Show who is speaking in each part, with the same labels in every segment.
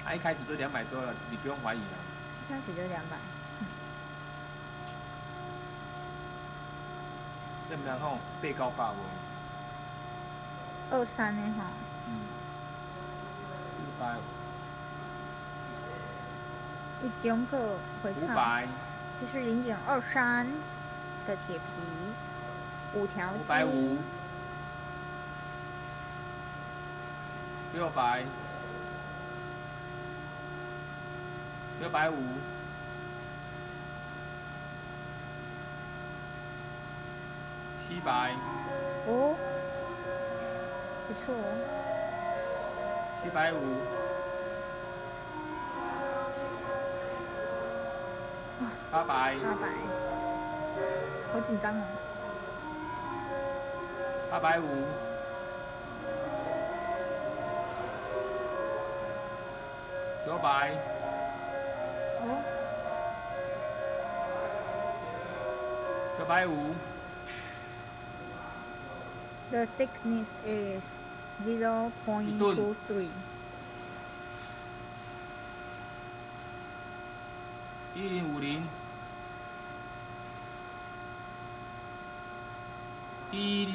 Speaker 1: 他一开始就200多了，你不用怀疑了。
Speaker 2: 一开始就200。
Speaker 1: 这不然后被告罢不
Speaker 2: ？23呢哈。
Speaker 1: 450。
Speaker 2: 一中个回唱。
Speaker 1: 500。
Speaker 2: 这是0.23的铁皮，5条筋。
Speaker 1: 550。600。650。700。
Speaker 2: 哦，不错哦。
Speaker 1: 750。800。
Speaker 2: 好紧张哦。
Speaker 1: 850。900。
Speaker 2: 哦。
Speaker 1: 950。
Speaker 2: The thickness is 0.23.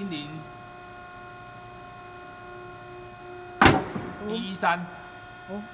Speaker 1: 1050。100。113。
Speaker 2: 哦，